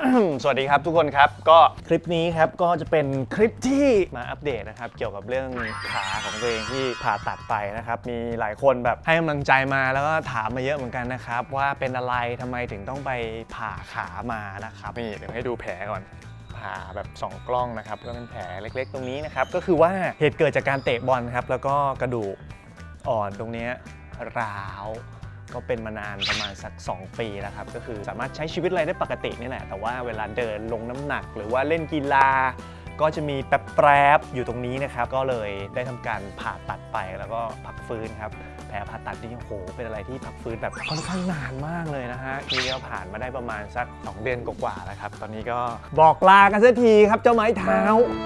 สวัสดีครับทุกคนครับก็คลิปนี้ครับก็จะเป็นคลิปที่มาอัปเดตนะครับเกี่ยวกับเรื่องขาของตัวเองที่ผ่าตัดไปนะครับมีหลายคนแบบให้กำลังใจมาแล้วก็ถามมาเยอะเหมือนกันนะครับว่าเป็นอะไรทำไมถึงต้องไปผ่าขามานะครับนี่เดี๋ยวให้ดูแผลก่อนผ่าแบบ2 กล้องนะครับก็เป็นแผลเล็กๆตรงนี้นะครับก็คือว่าเหตุเกิดจากการเตะบอลครับแล้วก็กระดูกอ่อนตรงนี้ร้าวก็เป็นมานานประมาณสัก2 ปีแล้วครับก็คือสามารถใช้ชีวิตอะไรได้ปกตินี่แหละแต่ว่าเวลาเดินลงน้ำหนักหรือว่าเล่นกีฬาก็จะมีแป๊บๆอยู่ตรงนี้นะครับก็เลยได้ทำการผ่าตัดไปแล้วก็พักฟื้นครับแผลผ่าตัดนี่โอ้โหเป็นอะไรที่พักฟื้นแบบค่อนข้างนานมากเลยนะฮะที่เราผ่านมาได้ประมาณสัก2 เดือนกว่าๆแล้วครับตอนนี้ก็บอกลากันสักทีครับเจ้าไม้เท้า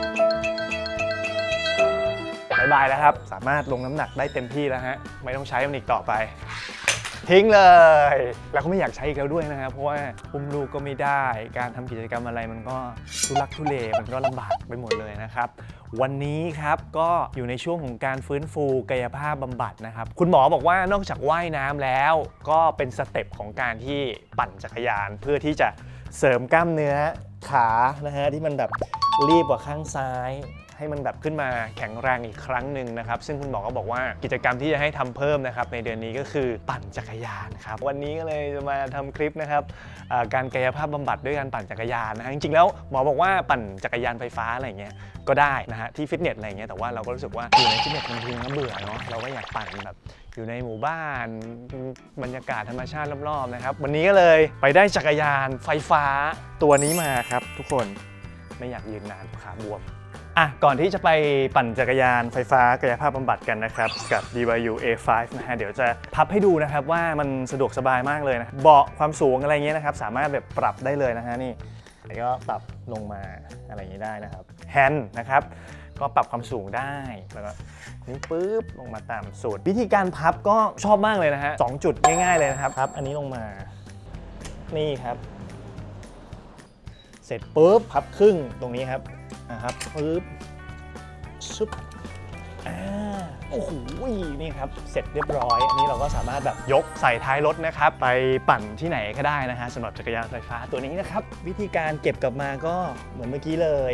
บายบายแล้วครับสามารถลงน้ำหนักได้เต็มที่แล้วฮะไม่ต้องใช้มันอีกต่อไปทิ้งเลยแล้วก็ไม่อยากใช้อีกแล้วด้วยนะครับเพราะว่าอุ้มลูกก็ไม่ได้การทำกิจกรรมอะไรมันก็ทุลักทุเลมันก็ลำบากไปหมดเลยนะครับวันนี้ครับก็อยู่ในช่วงของการฟื้นฟูกายภาพบำบัดนะครับคุณหมอบอกว่านอกจากว่ายน้ำแล้วก็เป็นสเต็ปของการที่ปั่นจักรยานเพื่อที่จะเสริมกล้ามเนื้อขานะฮะที่มันแบบรีบกว่าข้างซ้ายให้มันแบบขึ้นมาแข็งแรงอีกครั้งหนึ่งนะครับซึ่งคุณหมอก็บอกว่ากิจกรรมที่จะให้ทำเพิ่มนะครับในเดือนนี้ก็คือปั่นจักรยานครับวันนี้ก็เลยจะมาทำคลิปนะครับการกายภาพบำบัดด้วยการปั่นจักรยานนะฮะจริงๆแล้วหมอบอกว่าปั่นจักรยานไฟฟ้าอะไรเงี้ยก็ได้นะฮะที่ฟิตเนสอะไรเงี้ยแต่ว่าเราก็รู้สึกว่าอยู่ในฟิตเนสบางทีก็เบื่อเนาะเราก็อยากปั่นแบบอยู่ในหมู่บ้านบรรยากาศธรรมชาติรอบๆนะครับวันนี้ก็เลยไปได้จักรยานไฟฟ้าตัวนี้มาครับทุกคนไม่อยากยืนนานขาบวมก่อนที่จะไปปั่นจักรยานไฟฟ้ากายภาพบำบัดกันนะครับกับ DYU A5 นะฮะเดี๋ยวจะพับให้ดูนะครับว่ามันสะดวกสบายมากเลยนะเบาะความสูงอะไรเงี้ยนะครับสามารถแบบปรับได้เลยนะฮะนี่แล้วก็ปรับลงมาอะไรอย่างนี้ได้นะครับแฮนด์นะครับก็ปรับความสูงได้แล้วก็นี่ปึ๊บลงมาตามสูตรวิธีการพับก็ชอบมากเลยนะฮะ2 จุดง่ายๆเลยนะครับพับอันนี้ลงมานี่ครับเสร็จปึ๊บพับครึ่งตรงนี้ครับนะครับปึ๊บซุปโอ้โหนี่ครับเสร็จเรียบร้อยอันนี้เราก็สามารถแบบยกใส่ท้ายรถนะครับไปปั่นที่ไหนก็ได้นะฮะสำหรับจักรยานไฟฟ้าตัวนี้นะครับวิธีการเก็บกลับมาก็เหมือนเมื่อกี้เลย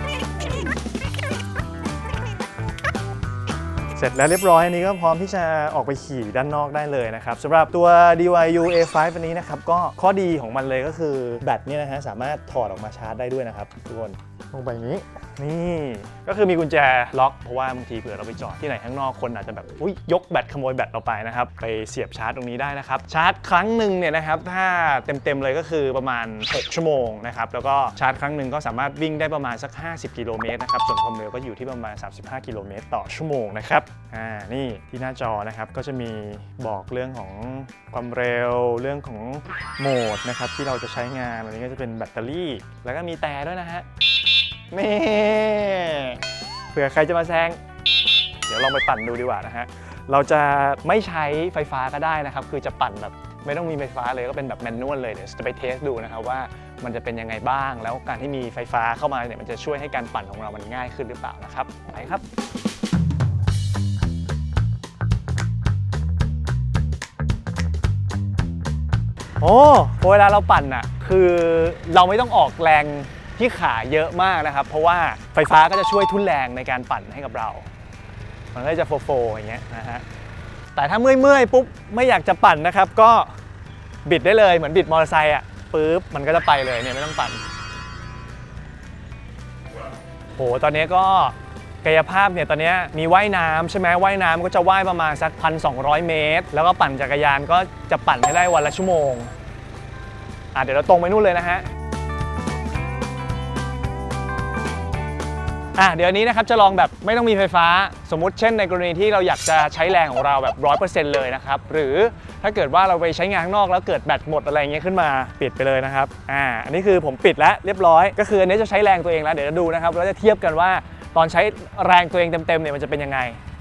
เสร็จแล้วเรียบร้อยอันนี้ก็พร้อมที่จะออกไปขี่ด้านนอกได้เลยนะครับสำหรับตัว DYU A5 อันนี้นะครับก็ข้อดีของมันเลยก็คือแบตเนี่ยนะฮะสามารถถอดออกมาชาร์จได้ด้วยนะครับทุกคนลงไปนี้นี่ก็คือมีกุญแจล็อกเพราะว่าบางทีเผื่อเราไปจอดที่ไหนข้างนอกคนอาจจะแบบยกแบตขโมยแบตเราไปนะครับไปเสียบชาร์จตรงนี้ได้นะครับชาร์จครั้งหนึ่งเนี่ยนะครับถ้าเต็มเลยก็คือประมาณ6 ชั่วโมงนะครับแล้วก็ชาร์จครั้งหนึ่งก็สามารถวิ่งได้ประมาณสัก50 กิโลเมตรนะครับส่วนความเร็วก็อยู่ที่ประมาณ35 กิโลเมตรต่อชั่วโมงนะครับนี่ที่หน้าจอนะครับก็จะมีบอกเรื่องของความเร็วเรื่องของโหมดนะครับที่เราจะใช้งานอันนี้ก็จะเป็นแบตเตอรี่แล้วก็มีแต่ด้วยนะฮะนี่เผื่อใครจะมาแซงเดี๋ยวลองไปปั่นดูดีกว่านะฮะเราจะไม่ใช้ไฟฟ้าก็ได้นะครับคือจะปั่นแบบไม่ต้องมีไฟฟ้าเลยก็เป็นแบบแมนนวลเลยเดี๋ยวจะไปเทสดูนะครับว่ามันจะเป็นยังไงบ้างแล้วการที่มีไฟฟ้าเข้ามาเนี่ยมันจะช่วยให้การปั่นของเรามันง่ายขึ้นหรือเปล่านะครับไปครับพอเวลาเราปั่นอ่ะคือเราไม่ต้องออกแรงที่ขาเยอะมากนะครับเพราะว่าไฟฟ้าก็จะช่วยทุ่นแรงในการปั่นให้กับเรามันก็จะโฟอย่างเงี้ยนะฮะแต่ถ้าเมื่อยปุ๊บไม่อยากจะปั่นนะครับก็บิดได้เลยเหมือนบิดมอเตอร์ไซค์อ่ะปึ๊บมันก็จะไปเลยเนี่ยไม่ต้องปั่นตอนนี้ก็กายภาพเนี่ยตอนนี้มีว่ายน้ำใช่ไหมว่ายน้ำก็จะว่ายประมาณสัก 1,200 เมตรแล้วก็ปั่นจักรยานก็จะปั่นให้ได้วันละชั่วโมงเดี๋ยวเราตรงไปนู่นเลยนะฮะเดี๋ยวนี้นะครับจะลองแบบไม่ต้องมีไฟฟ้าสมมุติเช่นในกรณีที่เราอยากจะใช้แรงของเราแบบ 100% เลยนะครับหรือถ้าเกิดว่าเราไปใช้งานข้างนอกแล้วเกิดแบตหมดอะไรเงี้ยขึ้นมาปิดไปเลยนะครับอันนี้คือผมปิดแล้วเรียบร้อยก็คืออันนี้จะใช้แรงตัวเองแล้วเดี๋ยวจะดูนะครับแล้วจะเทียบกันว่าตอนใช้แรงตัวเองเต็มๆเนี่ยมันจะเป็นยังไง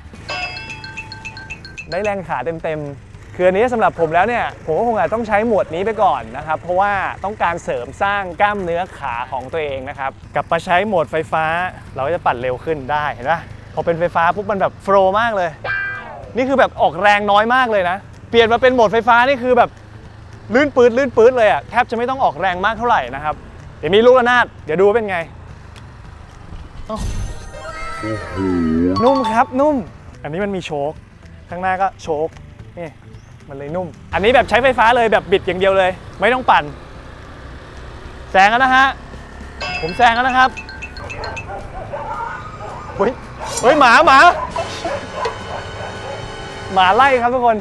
ได้แรงขาเต็มคืออันนี้สำหรับผมแล้วเนี่ยผมก็คงอาจต้องใช้หมวดนี้ไปก่อนนะครับเพราะว่าต้องการเสริมสร้างกล้ามเนื้อขาของตัวเองนะครับกลับมาใช้โหมดไฟฟ้าเราก็จะปั่นเร็วขึ้นได้เห็นไหมพอเป็นไฟฟ้าปุ๊บมันแบบโฟล์มากเลยนี่คือแบบออกแรงน้อยมากเลยนะเปลี่ยนมาเป็นโหมดไฟฟ้านี่คือแบบลื่นปื๊ดเลยอ่ะแทบจะไม่ต้องออกแรงมากเท่าไหร่นะครับเดี๋ยวมีลูกระนาดเดี๋ยวดูเป็นไงนุ่มครับนุ่มอันนี้มันมีโชคข้างหน้าก็โชคนี่มันเลยนุ่มอันนี้แบบใช้ไฟฟ้าเลยแบบบิดอย่างเดียวเลยไม่ต้องปั่นแซงแล้วนะฮะผมแซงแล้วนะครับเฮ้ยหมาไล่ครับทุกคน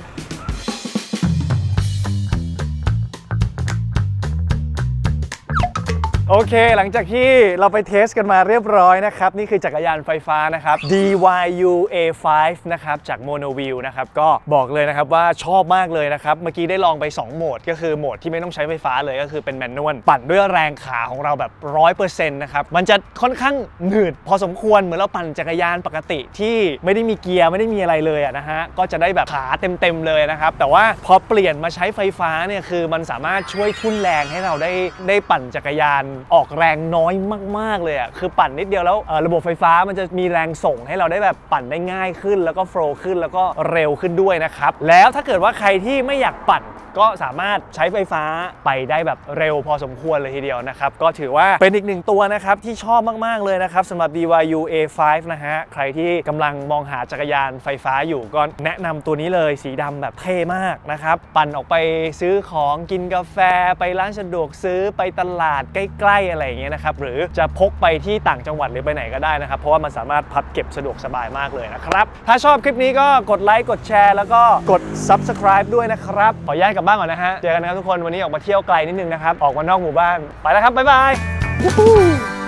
โอเคหลังจากที่เราไปเทสกันมาเรียบร้อยนะครับนี่คือจักรยานไฟฟ้านะครับ DYU A5 นะครับจาก Monoview นะครับก็บอกเลยนะครับว่าชอบมากเลยนะครับเมื่อกี้ได้ลองไป2โหมดก็คือโหมดที่ไม่ต้องใช้ไฟฟ้าเลยก็คือเป็นแมนนวลปั่นด้วยแรงขาของเราแบบ 100% นะครับมันจะค่อนข้างหนืดพอสมควรเหมือนเราปั่นจักรยานปกติที่ไม่ได้มีเกียร์ไม่ได้มีอะไรเลยนะฮะก็จะได้แบบขาเต็มเลยนะครับแต่ว่าพอเปลี่ยนมาใช้ไฟฟ้าเนี่ยคือมันสามารถช่วยทุ่นแรงให้เราได้ปั่นจักรยานออกแรงน้อยมากๆเลยอ่ะคือปั่นนิดเดียวแล้วระบบไฟฟ้ามันจะมีแรงส่งให้เราได้แบบปั่นได้ง่ายขึ้นแล้วก็โฟล์ขึ้นแล้วก็เร็วขึ้นด้วยนะครับแล้วถ้าเกิดว่าใครที่ไม่อยากปั่นก็สามารถใช้ไฟฟ้าไปได้แบบเร็วพอสมควรเลยทีเดียวนะครับก็ถือว่าเป็นอีกหนึ่งตัวนะครับที่ชอบมากๆเลยนะครับสำหรับ DYU A5 นะฮะใครที่กำลังมองหาจักรยานไฟฟ้าอยู่ก็แนะนำตัวนี้เลยสีดำแบบเท่มากนะครับปั่นออกไปซื้อของกินกาแฟไปร้านสะดวกซื้อไปตลาดใกล้ๆอะไรอย่างเงี้ยนะครับหรือจะพกไปที่ต่างจังหวัดหรือไปไหนก็ได้นะครับเพราะว่ามันสามารถพับเก็บสะดวกสบายมากเลยนะครับถ้าชอบคลิปนี้ก็กดไลค์กดแชร์แล้วก็กด Subscribe ด้วยนะครับขอย้ายกลับบ้านก่อนนะฮะเจอกันนะครับทุกคนวันนี้ออกมาเที่ยวไกลนิดนึงนะครับออกมานอกหมู่บ้านไปแล้วครับบ๊ายบาย